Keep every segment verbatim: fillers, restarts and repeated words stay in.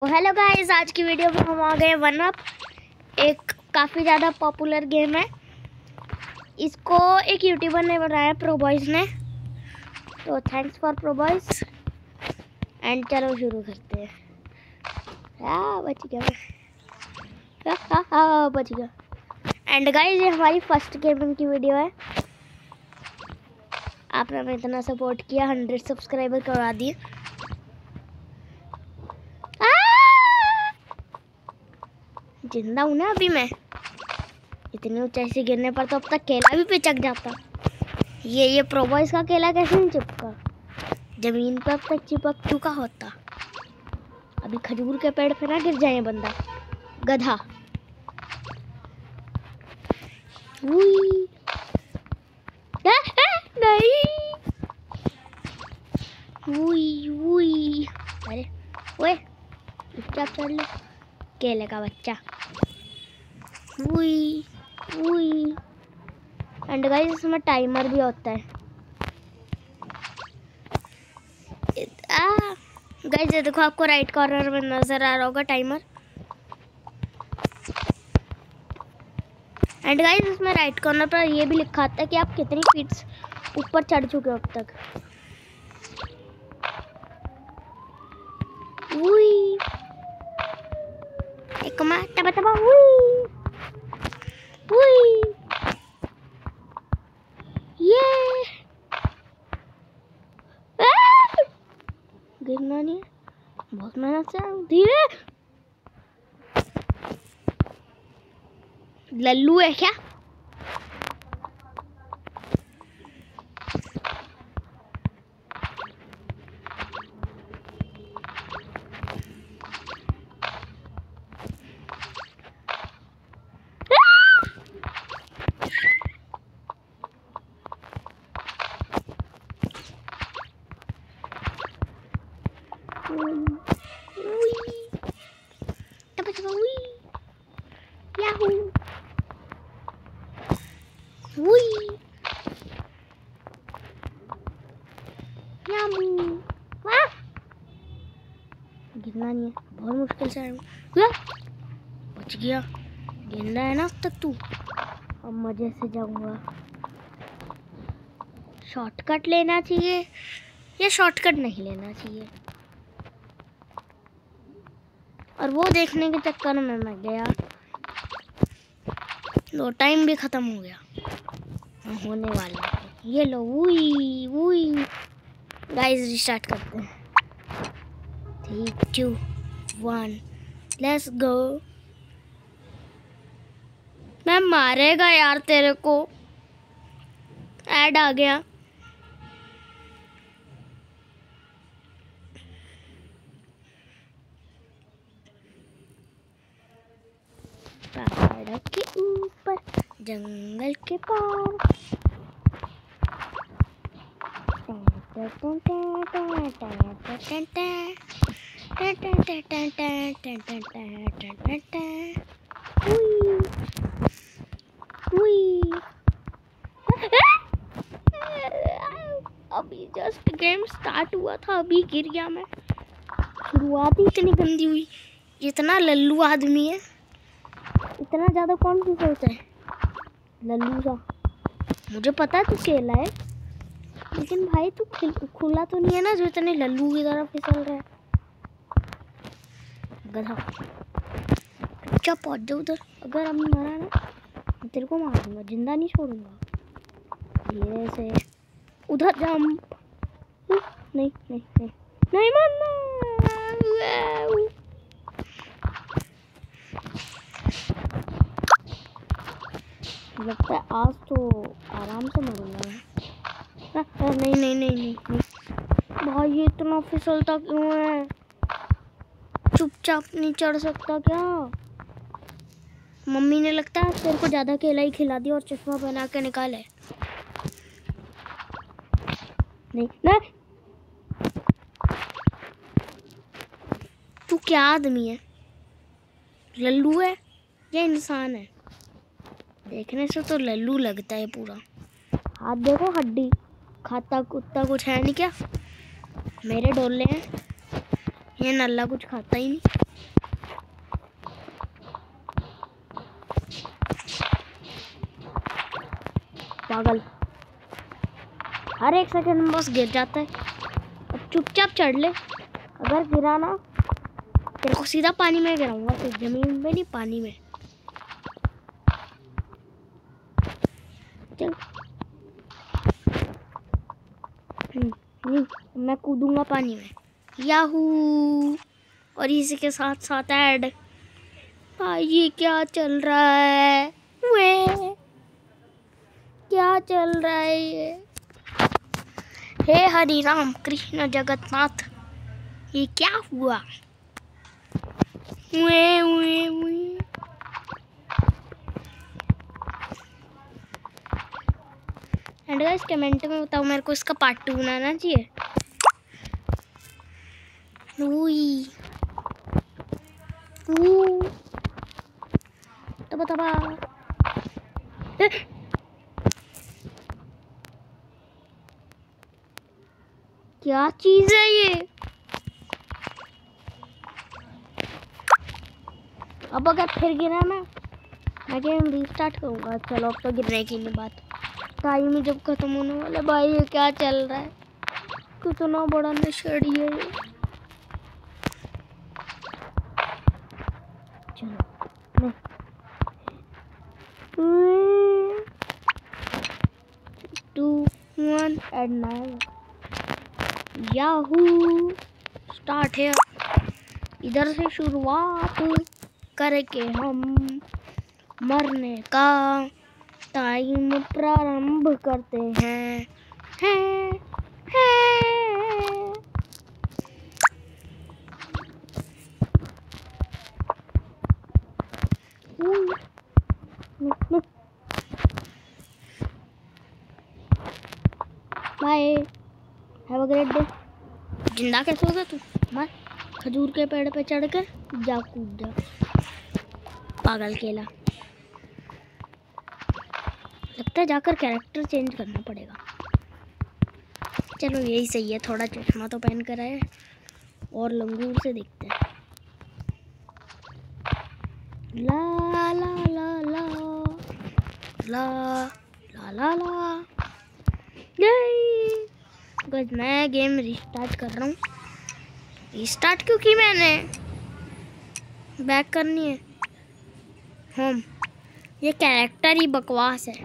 Hello guys, आज की video में हम आ गए वन अप। एक काफ़ी ज़्यादा पॉपुलर गेम है। इसको एक यूट्यूबर ने बनाया, प्रो बॉयज़ ने। तो thanks for pro boys. And चलो शुरू करते हैं। हाँ बच गया मैं, हाँ हाँ बच गया। एंड गाइस, ये हमारी फर्स्ट गेमिंग की वीडियो है। आपने हमें इतना सपोर्ट किया, हंड्रेड सब्सक्राइबर करवा दिए। जिंदा हूँ ना अभी मैं। इतनी ऊंचाई से गिरने पर तो अब तक केला भी पिचक जाता। ये ये प्रो बॉयज़ का केला कैसे नहीं चिपका? जमीन पर अब तक चिपक चुका होता। अभी खजूर के पेड़ पे ना गिर जाए बंदा, गधा। वुई। आ, आ, नहीं। वुई वुई। अरे ओए, चुपचाप चढ़ ले, केले का बच्चा। वुई वुई। एंड गाइस, इसमें टाइमर भी होता है। आ गाइस, ये देखो, आपको राइट कॉर्नर में नजर आ रहा होगा टाइमर। एंड गाइस, इसमें राइट कॉर्नर पर ये भी लिखा आता है कि आप कितनी फीट ऊपर चढ़ चुके हो अब तक। वुई। एक मा तबा तबा वुई वुई। ये गिरना नहीं है, बहुत मेहनत से। धीरे। लल्लू है क्या? गिरना नहीं है, बहुत मुश्किल से आया। बच गया। गिरना है ना अब तक तू। अब मजे से जाऊंगा। शॉर्टकट लेना चाहिए या शॉर्टकट नहीं लेना चाहिए, और वो देखने के चक्कर में मैं गया। लो, टाइम भी खत्म हो गया। होने वाला है ये। लो, वुई वुई। गाइस, रिस्टार्ट करते हैं। Three two one, let's go. मैं मारेगा यार तेरे को। ऐड आ गया। पहाड़ के ऊपर, जंगल के पार। अभी जस्ट गेम स्टार्ट हुआ था, अभी गिर गया मैं। शुरुआत ही इतनी गंदी हुई। जितना लल्लू आदमी है, इतना ज़्यादा कौन फिसलता है लल्लू सा। मुझे पता है तू केला है, लेकिन भाई तू खुला तो नहीं है ना जो इतने लल्लू की तरह फिसल रहा है। गधा, क्या पहुंच जाओ उधर। अगर अभी मरा ना मैं तेरे को मार दूंगा, जिंदा नहीं छोड़ूंगा। धीरे से उधर जंप। नहीं नहीं नहीं नहीं मरना। लगता है आज तो आराम से मरूंगा मैं। नहीं नहीं नहीं नहीं नहीं भाई, ये इतना फिसलता क्यों है? चुपचाप नहीं चढ़ सकता क्या? मम्मी ने लगता है तेरे को ज्यादा केला ही खिला दिया और चश्मा पहना के निकाले। नहीं नहीं, तू क्या आदमी है? लल्लू है या इंसान है? देखने से तो लल्लू लगता है पूरा। हाथ देखो, हड्डी खाता कुत्ता कुछ है नहीं क्या? मेरे डोले हैं, ये नल्ला कुछ खाता ही नहीं। पागल, हर एक सेकंड में बस गिर जाता है। अब चुपचाप चढ़ ले, अगर गिरा ना तेरे को सीधा पानी में गिराऊंगा, फिर जमीन में नहीं पानी में। चल नहीं, मैं कूदूंगा पानी में। याहू। और इसी के साथ साथ ऐड। भाई ये क्या चल रहा है? वे क्या चल रहा है ये? हे हरि राम कृष्ण जगन्नाथ, ये क्या हुआ? वे वे वे एंड गाइस कमेंट में बताओ मेरे को इसका पार्ट टू बनाना चाहिए। उई ऊ तबा तबा क्या चीज है ये? अब अगर फिर गिरा ना, मैं गेम रीस्टार्ट करूंगा। चलो अब तो गिरने की नहीं बात, टाइम ही जब खत्म होने वाला। भाई ये क्या चल रहा है? कितना बड़ा नशेड़ी है ये। चलो two one and nine yahoo start है। इधर से शुरुआत करके हम मरने का टाइम प्रारंभ करते हैं। हैं, हैं। Bye, have a great day. जिंदा कैसे होगा तू? मत, खजूर के पेड़ पे चढ़कर जा कूद जा, पागल केला। लगता है जाकर कैरेक्टर चेंज करना पड़ेगा। चलो यही सही है, थोड़ा चश्मा तो पहन कर आए और लंगूर से दिखते हैं। ला ला ला ला ला ला ला ला गाइस मैं गेम रिस्टार्ट कर रहा हूँ। रिस्टार्ट क्यों की मैंने? बैक करनी है होम। ये कैरेक्टर ही बकवास है।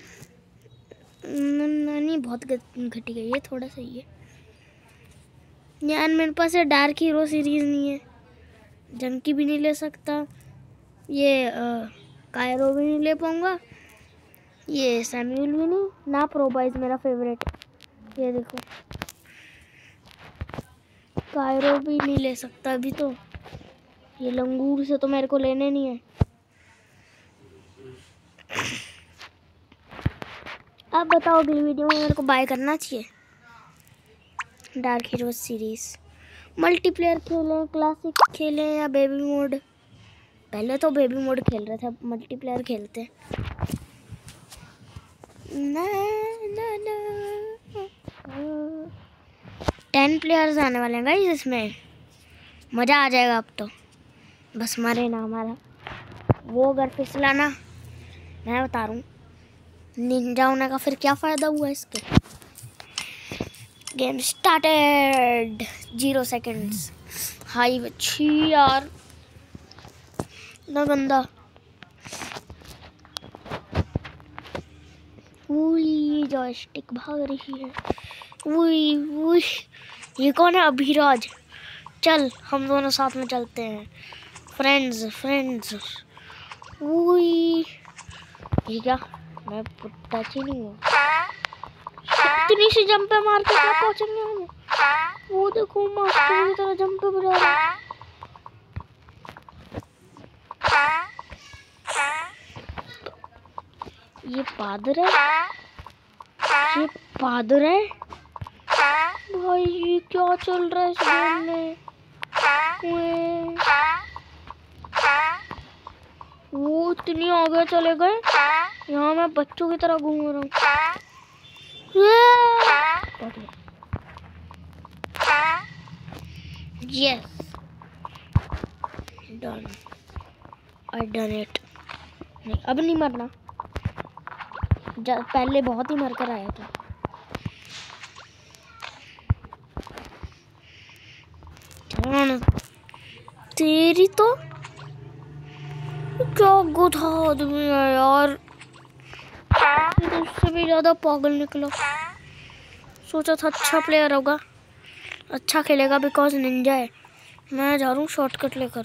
नहीं बहुत घटी गई है, थोड़ा सही है यार। मेरे पास है डार्क हीरो सीरीज नहीं है, जंकी भी नहीं ले सकता, ये आ, कायरो भी नहीं ले पाऊंगा, ये सैम्यूल भी नहीं ना। प्रो बॉयज मेरा फेवरेट, ये देखो कायरो भी नहीं ले सकता अभी तो। ये लंगूर से तो मेरे को लेने नहीं है। अब बताओ अगली वीडियो में मेरे को बाय करना चाहिए डार्क हीरो सीरीज। मल्टीप्लेयर खेलें, क्लासिक खेलें या बेबी मोड? पहले तो बेबी मोड खेल रहे थे, अब मल्टीप्लेयर खेलते हैं। ना ना ना टेन प्लेयर्स आने वाले हैं गाइस, इसमें मज़ा आ जाएगा। अब तो बस मरे ना हमारा वो। अगर फिसला ना, मैं बता रहा हूँ निंजा होने का फिर क्या फ़ायदा हुआ इसके। Game started, zero seconds. हाई अच्छी यार, ना गंदा। वही जॉयस्टिक भाग रही है। वही वही ये कौन है? अभिराज। चल हम दोनों साथ में चलते हैं, फ्रेंड्स फ्रेंड्स। वही ये क्या? मैं टच ही नहीं हूँ। इतनी सी जंप पे मार के क्या पहुंचेंगे हम? वो देखो मास्टर की तरह जंप पे बजा रहा है। ये पादर है, ये पादर है भाई। ये क्या चल रहा है इस गेम में? वो इतनी आगे चले गए, यहाँ मैं बच्चों की तरह घूम रहा हूँ। Yes done I done it. नहीं अब नहीं मरना, पहले बहुत ही मर कर आया था। तेरी तो क्या गुधा आदमी है यार, उससे भी ज्यादा पागल निकला। सोचा था अच्छा प्लेयर होगा, अच्छा खेलेगा बिकॉज निंजा है। मैं जा रहा हूँ शॉर्टकट लेकर।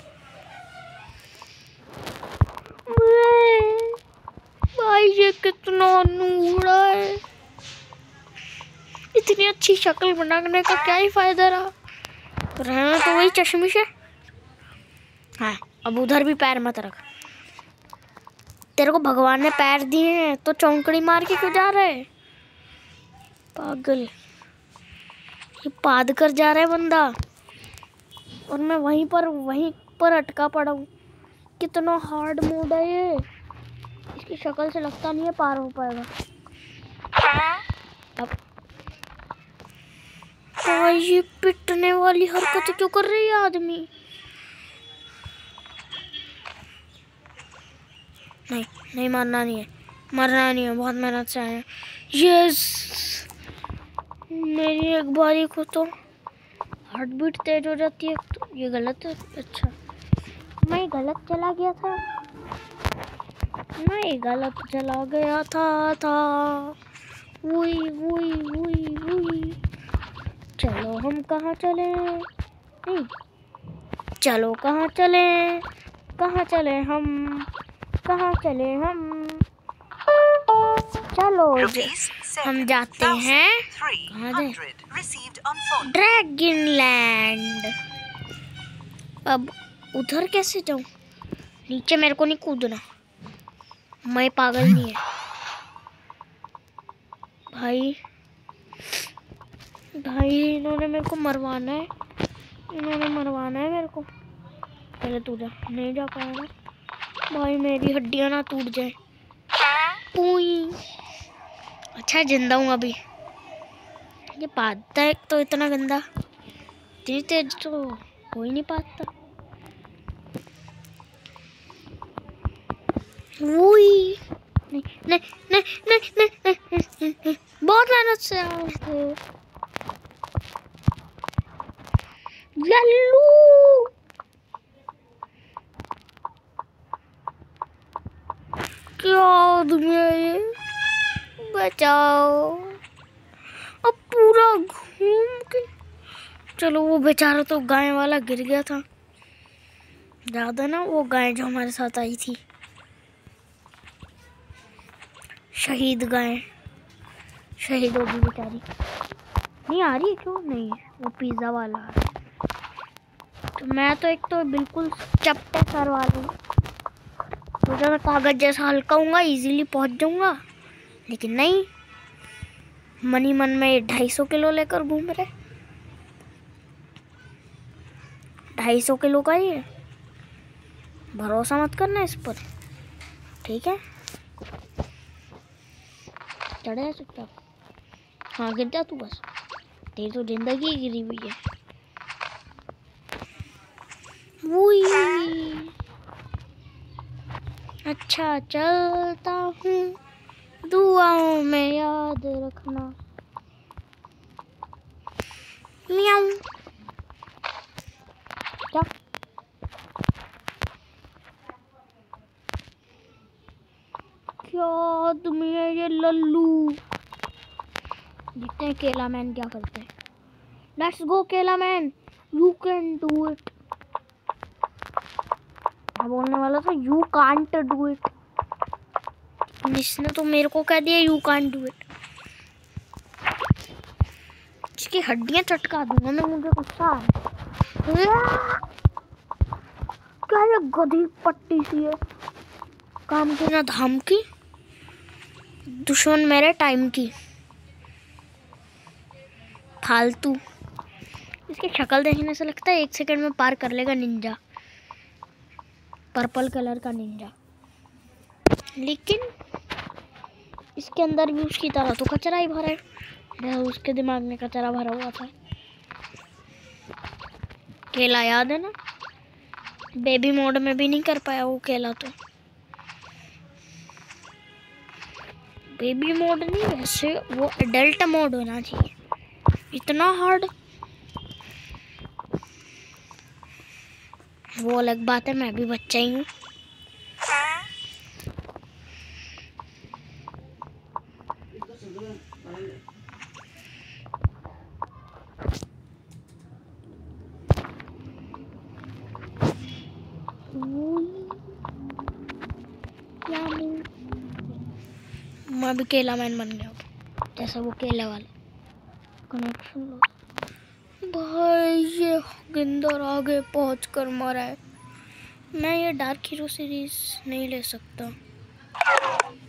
भाई ये कितना नूड़ा है, इतनी अच्छी शक्ल बनाने का क्या ही फायदा रहा, रहना तो वही चश्मिश है। हाँ अब उधर भी पैर मत रख, तेरे को भगवान ने पैर दिए हैं तो चौंकड़ी मार के क्यों जा रहे? पागल, ये पाद कर जा रहा है बंदा और मैं वहीं पर वहीं पर अटका पड़ा हूँ। कितना हार्ड मोड है ये, इसकी शक्ल से लगता नहीं है पार हो पाएगा। अब तो ये पिटने वाली हरकत क्यों कर रही है आदमी? नहीं नहीं मरना नहीं है, मरना नहीं है, बहुत मेहनत से आए। यस मेरी एक बारी को तो हार्ट बीट तेज हो जाती है, तो ये गलत है। अच्छा मैं गलत चला गया था, मैं गलत चला गया था था वही वही वही वही। चलो हम कहाँ चले? नहीं चलो कहाँ चले, कहाँ चले हम, कहाँ चले हम? चलो हम जाते हैं कहाँ दे? Dragon land. अब उधर कैसे जाऊं? नीचे मेरे को नहीं कूदना, मैं पागल नहीं है भाई। भाई इन्होंने मेरे को मरवाना है, इन्होंने मरवाना है मेरे को। पहले तू जा, नहीं जा पाएगा भाई, मेरी हड्डियां ना टूट जाए। पूई अच्छा जिंदा हूँ अभी। ये पादता है तो इतना गंदा, इतनी तेज तो कोई नहीं पादता। वही नहीं नहीं नहीं नहीं नहीं, नहीं, नहीं, नहीं। बहुत मेहनत से आए। लल्लू क्या आदमी है ये, बचाओ। अब पूरा घूम के चलो, वो बेचारा तो गाय वाला गिर गया था, ज्यादा ना वो गाय जो हमारे साथ आई थी, शहीद गाय, शहीद होगी बेचारी। नहीं आ रही क्यों? नहीं वो पिज्जा वाला है। तो मैं तो एक तो बिल्कुल चपटे सर वाली, तो मैं कागज जैसा हल्का हूँगा, इजीली पहुँच जाऊँगा, लेकिन नहीं, मनी मन में ढाई सौ किलो लेकर घूम रहे। ढाई सौ किलो का ही है, भरोसा मत करना इस पर, ठीक है? चढ़े चुपचाप, हाँ गिर जा तू बस, तेरी तो जिंदगी गिरी हुई है। वही अच्छा चलता हूँ, दुआओं में याद रखना। म्याऊं क्या? क्या आदमी है ये लल्लू। देखते हैं केला मैन क्या करते हैं। लेट्स गो केला man, you can do it. मैं बोलने वाला था यू कांट डू इट, इसने तो मेरे को कह दिया यू कांट डू इट। इसकी हड्डियां चटका दूंगा मैं, मुझे गुस्सा है। क्या ये गधी पट्टी सी है, काम की ना धाम की, दुश्मन मेरे टाइम की, फालतू। इसकी शक्ल देखने से लगता है एक सेकंड में पार कर लेगा निंजा, पर्पल कलर का निंजा, लेकिन इसके अंदर भी उसकी तरह तो कचरा ही भरा है। उसके दिमाग में कचरा भरा हुआ था। केला याद है ना, बेबी मोड में भी नहीं कर पाया वो खेला तो। बेबी मोड नहीं, वैसे वो एडल्ट मोड होना चाहिए। इतना हार्ड, वो अलग बात है, मैं भी बच्चा ही हूँ। मैं भी केला मैन बन गया हूँ, जैसे वो केले वाले। कनेक्शन भाई, ये गिंदर आगे पहुँच कर मरा है। मैं ये डार्क हीरो सीरीज नहीं ले सकता।